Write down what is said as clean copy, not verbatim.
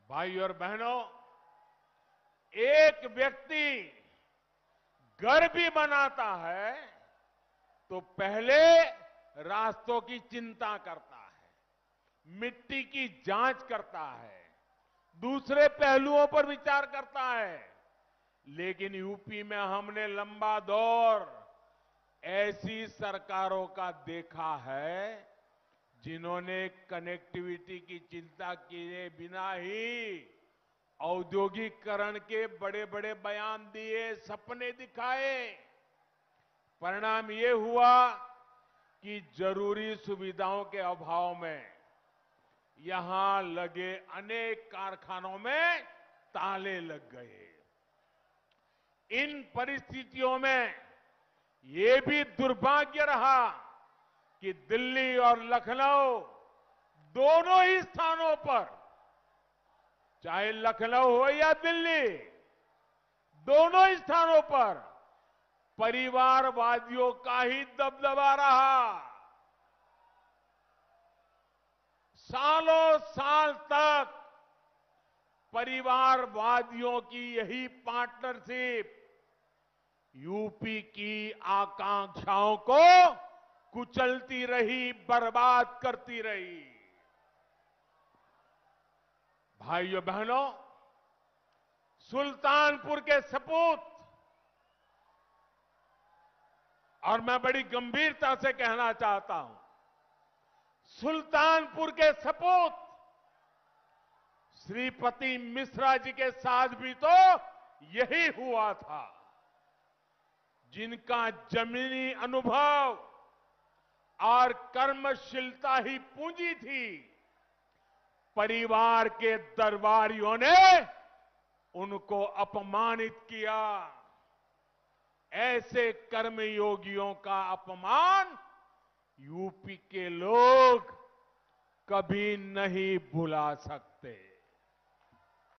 भाई और बहनों, एक व्यक्ति घर भी बनाता है तो पहले रास्तों की चिंता करता है, मिट्टी की जांच करता है, दूसरे पहलुओं पर विचार करता है। लेकिन यूपी में हमने लंबा दौर ऐसी सरकारों का देखा है जिन्होंने कनेक्टिविटी की चिंता किए बिना ही औद्योगिकरण के बड़े बड़े बयान दिए, सपने दिखाए। परिणाम ये हुआ कि जरूरी सुविधाओं के अभाव में यहां लगे अनेक कारखानों में ताले लग गए। इन परिस्थितियों में ये भी दुर्भाग्य रहा कि दिल्ली और लखनऊ दोनों ही स्थानों पर, चाहे लखनऊ हो या दिल्ली, दोनों ही स्थानों पर परिवारवादियों का ही दबदबा रहा। सालों साल तक परिवारवादियों की यही पार्टनरशिप यूपी की आकांक्षाओं को कुचलती रही, बर्बाद करती रही। भाइयों बहनों, सुल्तानपुर के सपूत, और मैं बड़ी गंभीरता से कहना चाहता हूं, सुल्तानपुर के सपूत श्रीपति मिश्रा जी के साथ भी तो यही हुआ था। जिनका जमीनी अनुभव और कर्मशीलता ही पूंजी थी, परिवार के दरबारियों ने उनको अपमानित किया। ऐसे कर्मयोगियों का अपमान यूपी के लोग कभी नहीं भुला सकते।